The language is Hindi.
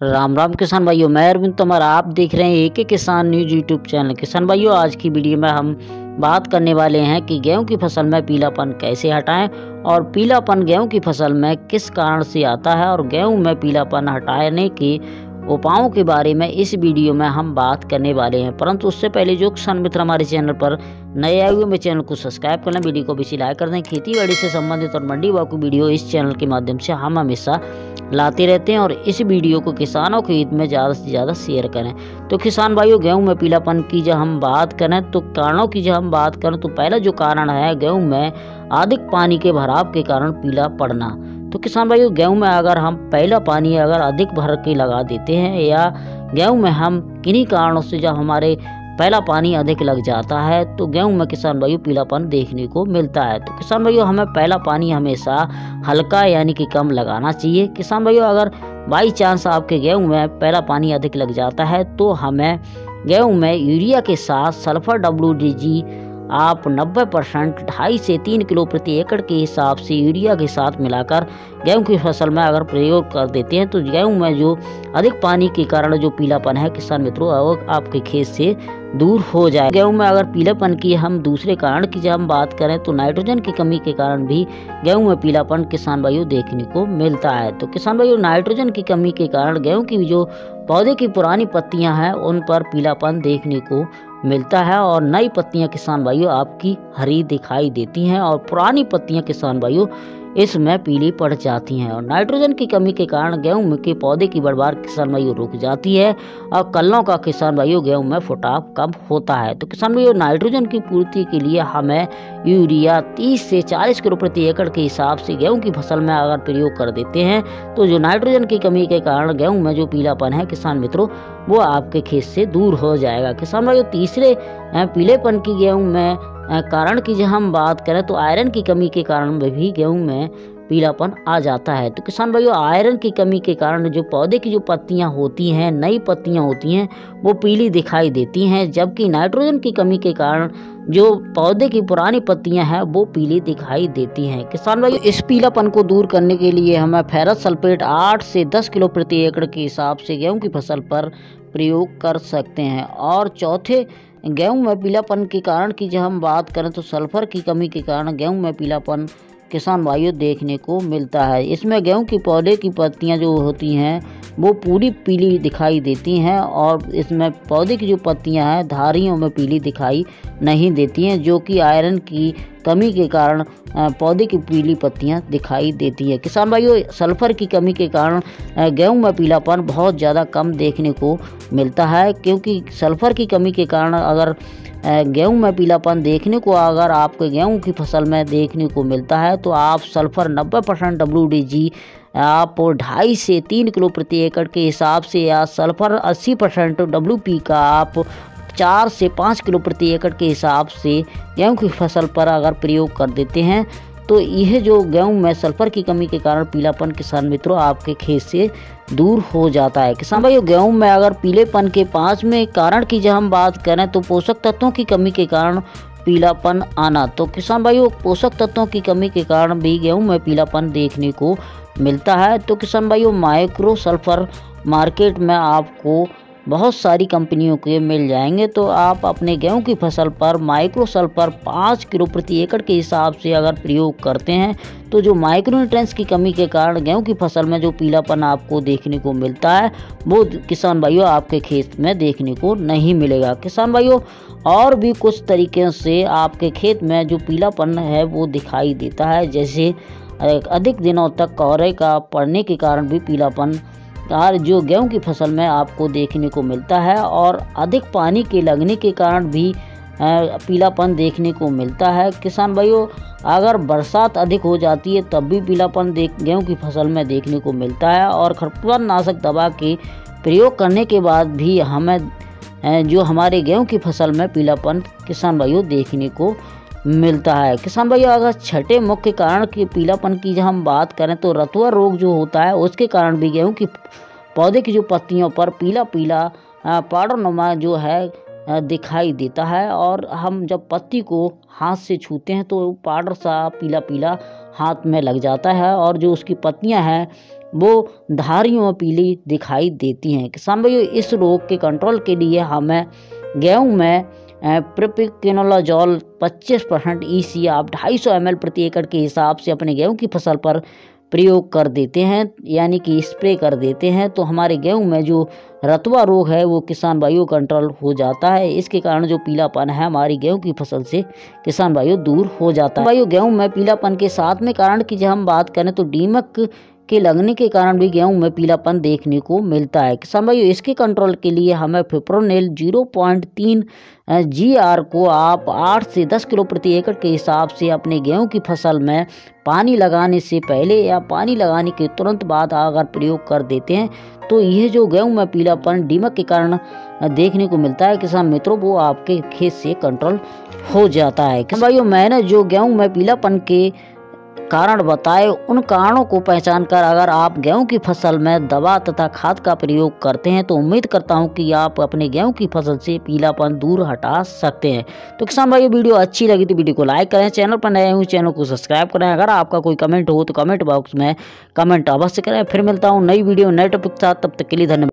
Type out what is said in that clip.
राम राम किसान भाइयों, मैं अरविंद तोमर। आप देख रहे हैं एक किसान न्यूज यूट्यूब चैनल। किसान भाइयों, आज की वीडियो में हम बात करने वाले हैं कि गेहूं की फसल में पीलापन कैसे हटाएं और पीलापन गेहूं की फसल में किस कारण से आता है और गेहूं में पीलापन हटाने के उपायों के बारे में इस वीडियो में हम बात करने वाले हैं। परंतु उससे पहले जो किसान मित्र हमारे चैनल पर नए आए हुए, मेरे चैनल को सब्सक्राइब कर लें, वीडियो को भी लाइक कर दें। खेती बाड़ी से संबंधित और मंडी भाव की वीडियो इस चैनल के माध्यम से हम हमेशा लाते रहते हैं और इस वीडियो को किसानों के हित में ज़्यादा से ज़्यादा शेयर करें। तो किसान भाइयों, गेहूं में पीलापन की जब हम बात करें तो कारणों की जब हम बात करें तो पहला जो कारण है गेहूं में अधिक पानी के भराव के कारण पीला पड़ना। तो किसान भाइयों, गेहूं में अगर हम पहला पानी अगर अधिक भर के लगा देते हैं या गेहूं में हम किन्हीं कारणों से जब हमारे पहला पानी अधिक लग जाता है तो गेहूं में किसान भाइयों पीलापन देखने को मिलता है। तो किसान भाइयों, हमें पहला पानी हमेशा हल्का यानी कि कम लगाना चाहिए। किसान भाइयों, अगर बाई चांस आपके गेहूं में पहला पानी अधिक लग जाता है तो हमें गेहूं में यूरिया के साथ सल्फर WDG आप 90% 2.5 से 3 किलो प्रति एकड़ के हिसाब से यूरिया के साथ मिलाकर गेहूं की फसल में अगर प्रयोग कर देते हैं तो गेहूं में जो अधिक पानी के कारण जो पीलापन है किसान मित्रों आपके खेत से दूर हो जाए। गेहूं में अगर पीलापन की हम दूसरे कारण की जब हम बात करें तो नाइट्रोजन की कमी के कारण भी गेहूं में पीलापन किसान भाइयों देखने को मिलता है। तो किसान भाइयों, नाइट्रोजन की कमी के कारण गेहूं की जो पौधे की पुरानी पत्तियां हैं उन पर पीलापन देखने को मिलता है और नई पत्तियां किसान भाइयों आपकी हरी दिखाई देती हैं और पुरानी पत्तियां किसान भाइयों इसमें पीली पड़ जाती हैं। और नाइट्रोजन की कमी के कारण गेहूं के पौधे की बढ़वार किसान भाइयों रुक जाती है और कल्लों का किसान भाइयों गेहूं में फुटाव कम होता है। तो किसान भाइयों, नाइट्रोजन की पूर्ति के लिए हमें यूरिया 30 से 40 किलो प्रति एकड़ के हिसाब से गेहूं की फसल में अगर प्रयोग कर देते हैं तो जो नाइट्रोजन की कमी के कारण गेहूं में जो पीलापन है किसान मित्रों वो आपके खेत से दूर हो जाएगा। किसान भाइयों, तीसरे पीलेपन की गेहूं में कारण की जब हम बात करें तो आयरन की कमी के कारण भी गेहूं में पीलापन आ जाता है। तो किसान भाइयों, आयरन की कमी के कारण जो पौधे की जो पत्तियां होती हैं, नई पत्तियां होती हैं, वो पीली दिखाई देती हैं, जबकि नाइट्रोजन की कमी के कारण जो पौधे की पुरानी पत्तियां हैं वो पीली दिखाई देती हैं। किसान भाइयों, इस पीलापन को दूर करने के लिए हमें फेरस सल्फेट 8 से 10 किलो प्रति एकड़ के हिसाब से गेहूं की फसल पर प्रयोग कर सकते हैं। और चौथे, गेहूं में पीलापन के कारण की जब हम बात करें तो सल्फर की कमी के कारण गेहूं में पीलापन किसान भाइयों देखने को मिलता है। इसमें गेहूं की पौधे की पत्तियां जो होती हैं वो पूरी पीली दिखाई देती हैं और इसमें पौधे की जो पत्तियां हैं धारियों में पीली दिखाई नहीं देती हैं, जो कि आयरन की कमी के कारण पौधे की पीली पत्तियां दिखाई देती है। किसान भाइयों, सल्फर की कमी के कारण गेहूं में पीलापन बहुत ज़्यादा कम देखने को मिलता है, क्योंकि सल्फर की कमी के कारण अगर गेहूं में पीलापन देखने को अगर आपके गेहूं की फसल में देखने को मिलता है तो आप सल्फर 90% WDG आप 2.5 से 3 किलो प्रति एकड़ के हिसाब से या सल्फर 80% WP का आप 4 से 5 किलो प्रति एकड़ के हिसाब से गेहूं की फसल पर अगर प्रयोग कर देते हैं तो यह जो गेहूं में सल्फर की कमी के कारण पीलापन किसान मित्रों आपके खेत से दूर हो जाता है। किसान भाइयों, गेहूं में अगर पीलेपन के 5वें कारण की जब हम बात करें तो पोषक तत्वों की कमी के कारण पीलापन आना। तो किसान भाइयों, पोषक तत्वों की कमी के कारण भी गेहूं में पीलापन देखने को मिलता है। तो किसान भाइयों, माइक्रो सल्फर मार्केट में आपको बहुत सारी कंपनियों के मिल जाएंगे, तो आप अपने गेहूं की फसल पर माइक्रो सल्फर 5 किलो प्रति एकड़ के हिसाब से अगर प्रयोग करते हैं तो जो माइक्रो न्यूट्रिएंट्स की कमी के कारण गेहूं की फसल में जो पीलापन आपको देखने को मिलता है वो किसान भाइयों आपके खेत में देखने को नहीं मिलेगा। किसान भाइयों, और भी कुछ तरीके से आपके खेत में जो पीलापन है वो दिखाई देता है, जैसे अधिक दिनों तक कोहरे का पड़ने के कारण भी पीलापन जो गेहूं की फसल में आपको देखने को मिलता है और अधिक पानी के लगने के कारण भी पीलापन देखने को मिलता है। किसान भाइयों, अगर बरसात अधिक हो जाती है तब भी पीलापन गेहूं की फसल में देखने को मिलता है और खरपतवार नाशक दवा के प्रयोग करने के बाद भी हमें जो हमारे गेहूं की फसल में पीलापन किसान भाइयों देखने को मिलता है। किसान भाइयों, अगर छठे मुख्य कारण की पीलापन की जब हम बात करें तो रतुआ रोग जो होता है उसके कारण भी गेहूं की पौधे की जो पत्तियों पर पीला पीला पाउडर नुमा जो है दिखाई देता है और हम जब पत्ती को हाथ से छूते हैं तो पाउडर सा पीला पीला हाथ में लग जाता है और जो उसकी पत्तियां हैं वो धारियों में पीली दिखाई देती हैं। किसान भाइयों, इस रोग के कंट्रोल के लिए हमें गेहूं में प्रोपिकेनोलाजोल 25% EC आप 250 ml प्रति एकड़ के हिसाब से अपने गेहूं की फसल पर प्रयोग कर देते हैं, यानी कि स्प्रे कर देते हैं, तो हमारे गेहूं में जो रतुआ रोग है वो किसान भाइयों कंट्रोल हो जाता है। इसके कारण जो पीलापन है हमारी गेहूं की फसल से किसान भाइयों दूर हो जाता है। भाइयों, गेहूं में पीलापन के साथ में कारण की जब हम बात करें तो दीमक के लगने के कारण भी गेहूं में पीलापन देखने को मिलता है। किसान भाइयों, इसके कंट्रोल के लिए हमें फिप्रोनिल 0.3 GR को आप 8 से 10 किलो प्रति एकड़ के हिसाब से अपने गेहूं की फसल में पानी लगाने से पहले या पानी लगाने के तुरंत बाद अगर प्रयोग कर देते हैं तो यह जो गेहूं में पीलापन दीमक के कारण देखने को मिलता है किसान मित्रों, वो आपके खेत से कंट्रोल हो जाता है। किसान भाइयों, मैंने जो गेहूं में पीलापन के कारण बताए उन कारणों को पहचान कर अगर आप गेहूं की फसल में दवा तथा खाद का प्रयोग करते हैं तो उम्मीद करता हूं कि आप अपने गेहूं की फसल से पीलापन दूर हटा सकते हैं। तो किसान भाइयों, वीडियो अच्छी लगी तो वीडियो को लाइक करें, चैनल पर नए हुए चैनल को सब्सक्राइब करें। अगर आपका कोई कमेंट हो तो कमेंट बॉक्स में कमेंट अवश्य करें। फिर मिलता हूँ नई वीडियो नए टॉपिक के साथ, तब तक के लिए धन्यवाद।